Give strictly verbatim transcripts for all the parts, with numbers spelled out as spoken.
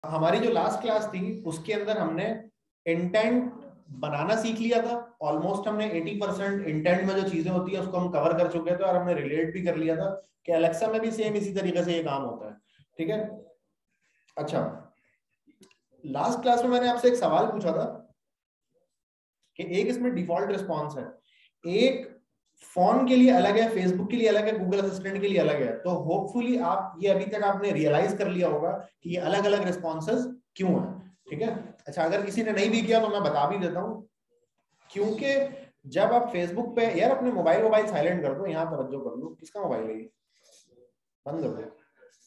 हमारी जो last class थी उसके अंदर हमने इंटेंट बनाना सीख लिया था। ऑलमोस्ट हमने अस्सी परसेंट इंटेंट में जो चीजें होती है उसको हम कवर कर चुके थे और हमने रिलेट भी कर लिया था कि अलेक्सा में भी सेम इसी तरीके से ये काम होता है। ठीक है, अच्छा लास्ट क्लास में मैंने आपसे एक सवाल पूछा था कि एक इसमें डिफॉल्ट रिस्पॉन्स है, एक फोन के लिए अलग है, फेसबुक के लिए अलग है, गूगल असिस्टेंट के लिए अलग है। तो होपफुली आप ये अभी तक आपने रियलाइज कर लिया होगा कि ये अलग अलग रिस्पॉन्सेज क्यों है। ठीक है, अच्छा अगर किसी ने नहीं भी किया तो मैं बता भी देता हूं, क्योंकि जब आप फेसबुक पे, यार अपने मोबाइल मोबाइल साइलेंट कर दो, यहाँ तवज्जो कर लो, किसका मोबाइल है बंद कर दो।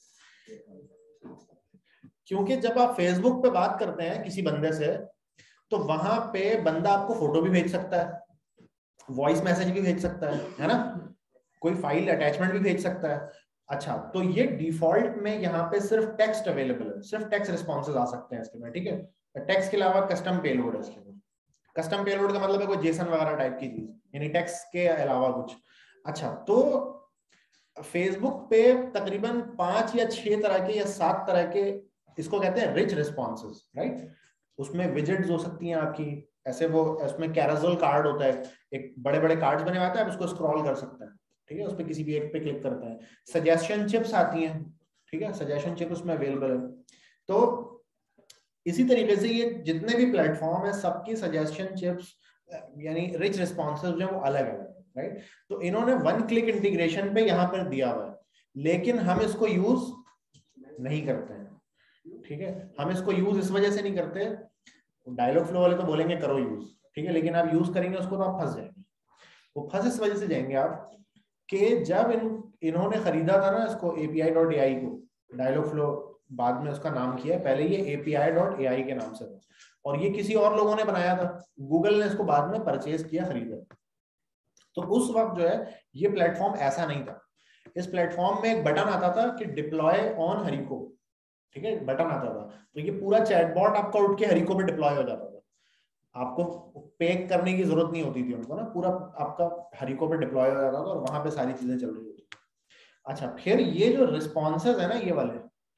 क्योंकि जब आप फेसबुक पे बात करते हैं किसी बंदे से तो वहां पे बंदा आपको फोटो भी भेज सकता है, वॉइस मैसेज भी भेज सकता है, है ना, कोई फाइल अटैचमेंट भी भेज सकता है। अच्छा तो ये डिफॉल्ट में यहाँ पे सिर्फ टेक्स्ट अवेलेबल है, सिर्फ टेक्स्ट रिस्पॉन्सेज आ सकते हैं इसके में। ठीक है, टेक्स्ट के अलावा कस्टम पेलोड है इसके में। कस्टम पेलोड का मतलब है कोई जेसन वगैरह टाइप की चीज, यानी टेक्स्ट के अलावा कुछ। अच्छा तो फेसबुक पे तकरीबन पांच या छह तरह के या सात तरह के, इसको कहते हैं रिच रिस्पॉन्सेज, राइट। उसमें विजेट्स हो सकती हैं आपकी, ऐसे वो उसमें कैराजल कार्ड होता है, एक बड़े बड़े कार्ड्स बने हुए आते हैं, आप उसको स्क्रॉल कर सकते हैं। ठीक है, उस पर किसी भी एक पे क्लिक करते हैं। सजेशन चिप्स आती हैं, ठीक है, सजेशन चिप उसमें अवेलेबल है। तो इसी तरीके से ये जितने भी प्लेटफॉर्म है सबकी सजेशन चिप्स यानी रिच रिस्पॉन्सेज जो है वो अलग अलग है, राइट। तो इन्होंने वन क्लिक इंटीग्रेशन पे यहाँ पर दिया हुआ है, लेकिन हम इसको यूज नहीं करते हैं। ठीक है, हम इसको यूज इस वजह से नहीं करते, डायलॉग फ्लो वाले तो बोलेंगे करो यूज, ठीक है, लेकिन आप यूज करेंगे उसको तो आप फंस जाएंगे। वो फंस इस वजह से जाएंगे आप कि जब इन इन्होंने खरीदा था ना इसको एपीआई डॉट ए आई को, डायलॉग फ्लो बाद में उसका नाम किया, पहले ये एपीआई डॉट ए आई के नाम से था और ये किसी और लोगों ने बनाया था, गूगल ने इसको बाद में परचेज किया, खरीदा। तो उस वक्त जो है ये प्लेटफॉर्म ऐसा नहीं था। इस प्लेटफॉर्म में एक बटन आता था कि डिप्लॉय ऑन हरिको, ठीक है, बटन आता था, तो ये पूरा चैटबॉट आपका उठ के हरिको पे डिप्लॉय हो जाता था, आपको पे करने की जरूरत नहीं होती थी उनको ना, पूरा आपका हरिको पे डिप्लॉय हो जाता था और वहां पे सारी चीजें चल रही होती। अच्छा फिर ये जो रिस्पॉन्सेज है ना ये वाले,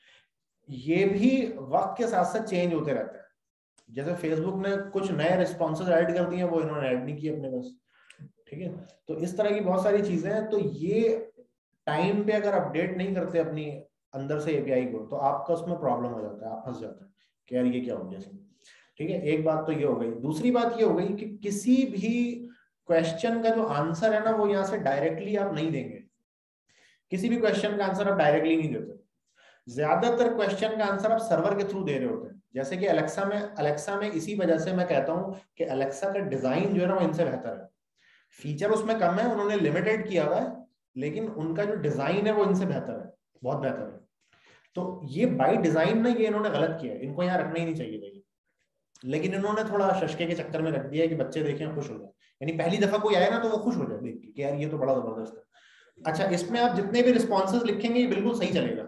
ये भी वक्त के साथ साथ चेंज होते रहते हैं। जैसे फेसबुक ने कुछ नए रिस्पॉन्सेज ऐड कर दिए, वो इन्होंने ऐड नहीं किए अपने पास। ठीक है, तो इस तरह की बहुत सारी चीजें हैं। तो ये टाइम पे अगर अपडेट नहीं करते अपनी अंदर से एपीआई को तो आपका उसमें प्रॉब्लम हो जाता है, आप फंस जाते हैं कि यार ये क्या हो गया। ठीक है, एक बात तो ये हो गई। दूसरी बात ये हो गई कि किसी भी क्वेश्चन का जो आंसर है ना वो यहाँ से डायरेक्टली आप नहीं देंगे, किसी भी क्वेश्चन का आंसर आप डायरेक्टली नहीं देते। ज्यादातर क्वेश्चन का आंसर आप सर्वर के थ्रू दे रहे होते हैं। जैसे कि अलेक्सा में, अलेक्सा में इसी वजह से मैं कहता हूं कि अलेक्सा का डिजाइन जो है ना वो इनसे बेहतर है। फीचर उसमें कम है, उन्होंने लिमिटेड किया हुआ है, लेकिन उनका जो डिजाइन है वो इनसे बेहतर है, बहुत बेहतर है। तो ये बाय डिजाइन ना ये इन्होंने गलत किया है, इनको यहाँ रखना ही नहीं चाहिए था, लेकिन इन्होंने थोड़ा शशके के चक्कर में रख दिया है कि बच्चे देखें खुश हो जाए, यानी पहली दफा कोई आए ना तो वो खुश हो जाए देख के कि यार ये तो बड़ा जबरदस्त है। अच्छा इसमें आप जितने भी रिस्पॉन्सेज लिखेंगे ये बिल्कुल सही चलेगा।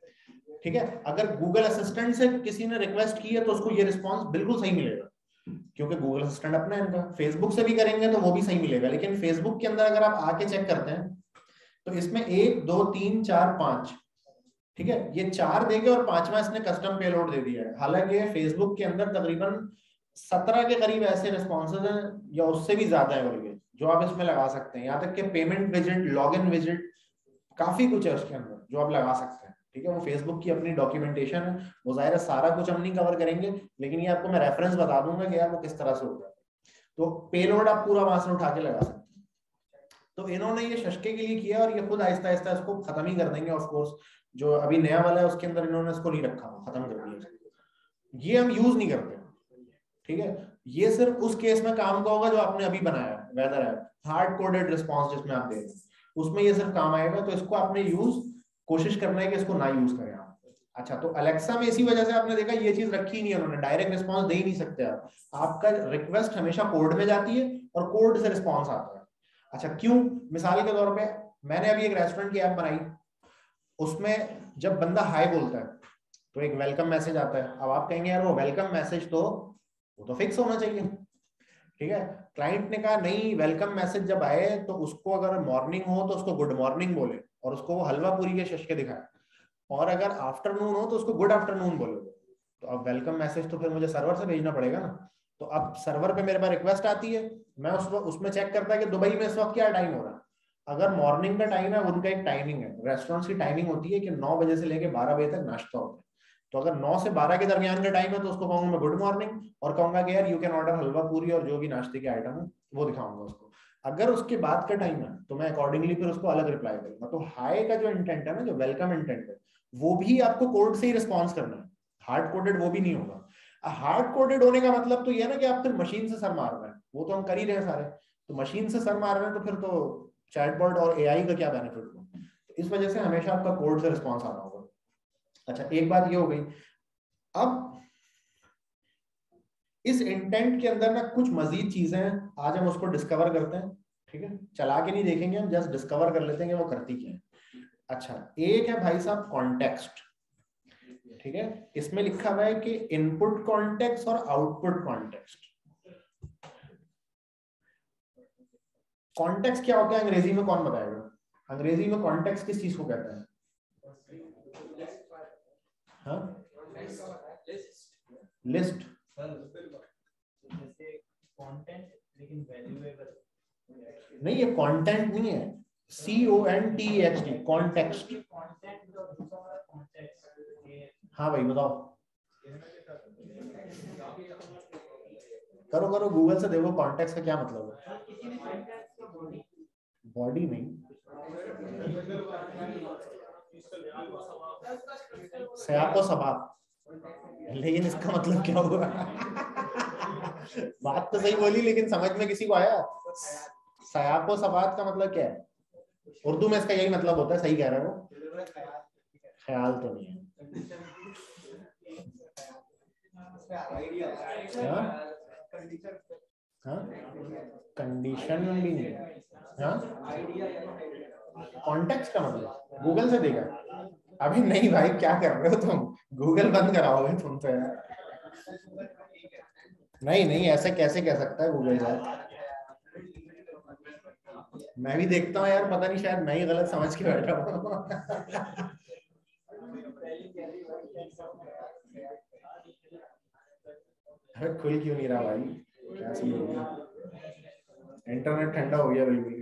ठीक है, अगर गूगल असिस्टेंट से किसी ने रिक्वेस्ट की है तो उसको ये रिस्पॉन्स बिल्कुल सही मिलेगा, क्योंकि गूगल असिस्टेंट अपना है इनका। फेसबुक से भी करेंगे तो वो भी सही मिलेगा, लेकिन फेसबुक के अंदर अगर आप आके चेक करते हैं तो इसमें एक दो तीन चार पांच, ठीक है, ये चार देंगे और पांचवा इसने कस्टम पेलोड दे दिया है। हालांकि फेसबुक के अंदर तकरीबन सत्रह के करीब ऐसे रिस्पॉन्सेज हैं या उससे भी ज्यादा है बल्कि जो आप इसमें लगा सकते हैं, यहाँ तक कि payment visit, log in visit, काफी कुछ है उसके अंदर जो आप लगा सकते हैं। ठीक है, वो फेसबुक की अपनी डॉक्यूमेंटेशन है, वो जाहिर है सारा कुछ हम नहीं कवर करेंगे, लेकिन ये आपको मैं रेफरेंस बता दूंगा कि यार वो किस तरह से होता है। तो पेलोड आप पूरा वहां से उठा के लगा सकते हैं। तो इन्होंने ये शशके के लिए किया और ये खुद आहिस्ता आहिस्ता इसको खत्म ही कर देंगे। ऑफ कोर्स जो अभी नया वाला है उसके अंदर इन्होंने इसको नहीं रखा, खत्म कर दिया, ये हम यूज नहीं करते। ठीक है, ये सिर्फ उस केस में काम का होगा जो आपने अभी बनाया है, weather app hard coded response जिसमें आप दे रहे हैं, उसमें ये सिर्फ काम आएगा। तो इसको आपने यूज कोशिश करना है कि इसको ना यूज करें आप। अच्छा तो अलेक्सा में इसी वजह से आपने देखा ये चीज रखी नहीं है उन्होंने, डायरेक्ट रिस्पॉन्स दे ही नहीं सकते आप, आपका रिक्वेस्ट हमेशा कोड में जाती है और कोड से रिस्पॉन्स आता है। अच्छा क्यों, मिसाल के तौर पे मैंने अभी एक रेस्टोरेंट की ऐप बनाई, उसमें जब बंदा हाय बोलता है तो एक वेलकम मैसेज आता है। अब आप कहेंगे यार वो वेलकम मैसेज तो वो तो फिक्स होना चाहिए। ठीक है, क्लाइंट ने कहा नहीं, वेलकम मैसेज जब आए तो उसको अगर मॉर्निंग हो तो उसको गुड मॉर्निंग बोले और उसको वो हलवा पूरी के शशके दिखाए, और अगर आफ्टरनून हो तो उसको गुड आफ्टरनून बोले। तो अब वेलकम मैसेज तो फिर मुझे सर्वर से भेजना पड़ेगा ना। तो अब सर्वर पे मेरे पास रिक्वेस्ट आती है, मैं उस उसमें चेक करता है कि दुबई में इस वक्त क्या टाइम हो रहा है। अगर मॉर्निंग का टाइम है, उनका एक टाइमिंग है, रेस्टोरेंट्स की टाइमिंग होती है कि नौ बजे से लेके बारह बजे तक नाश्ता होता है। तो अगर नौ से बारह के दरमियान का टाइम है तो उसको कहूंगा मैं गुड मॉर्निंग, और कहूंगा कि यार यू कैन ऑर्डर हलवा पूरी और जो भी नाश्ते के आइटम है वो दिखाऊंगा उसको। अगर उसके बाद का टाइम है तो मैं अकॉर्डिंगली फिर उसको अलग रिप्लाई करूंगा। तो हाई का जो इंटेंट है ना, जो वेलकम इंटेंट है, वो भी आपको कोड से ही रिस्पॉन्स करना है, हार्ड कोडेड वो भी नहीं होगा। हार्ड कोडेड होने का मतलब तो ये है ना कि आप फिर मशीन से सर मार रहे हैं, वो तो हम कर ही रहे हैं सारे। तो मशीन से सर मार रहे हैं तो फिर तो चैटबॉट और एआई का क्या बेनिफिट हो। तो इस वजह से हमेशा आपका कोड से रिस्पॉन्स आ रहा होगा। अच्छा, एक बात ये हो गई। अब इस इंटेंट के अंदर ना कुछ मजीद चीजें हैं, आज हम उसको डिस्कवर करते हैं। ठीक है, चला के नहीं देखेंगे, हम जस्ट डिस्कवर कर लेते हैं कि वो करती क्या है। अच्छा, एक है भाई साहब कॉन्टेक्स्ट। ठीक है, इसमें लिखा हुआ है कि इनपुट कॉन्टेक्स्ट और आउटपुट कॉन्टेक्स्ट। कॉन्टेक्स्ट क्या होता है अंग्रेजी में, कौन बताएगा? अंग्रेजी में कॉन्टेक्स्ट किस चीज को कहते हैं? हाँ, लिस्ट। नहीं, ये कंटेंट नहीं है, C O N T H T, context. हाँ भाई बताओ, करो करो गूगल से देखो कॉन्टेक्स्ट का क्या मतलब है। बॉडी नहीं, सयापो सबाब, लेकिन इसका मतलब क्या हुआ? बात तो सही बोली लेकिन समझ में किसी को आया? सयापो सबात का मतलब क्या है? उर्दू में इसका यही मतलब होता है, सही कह रहे हो। ख्याल तो नहीं है। कंडीशन भी नहीं है। कॉन्टेक्स्ट का मतलब गूगल से देखा? अभी नहीं भाई, क्या कर रहे हो तुम, गूगल बंद कराओगे तुम तो यार। नहीं नहीं, ऐसे कैसे कह सकता है गूगल यार। मैं भी देखता हूँ यार, पता नहीं शायद मैं ही गलत समझ के बैठा हूँ। अरे खुल क्यों नहीं रहा भाई, क्या सीन हो गया? इंटरनेट ठंडा हो गया बिल्कुल।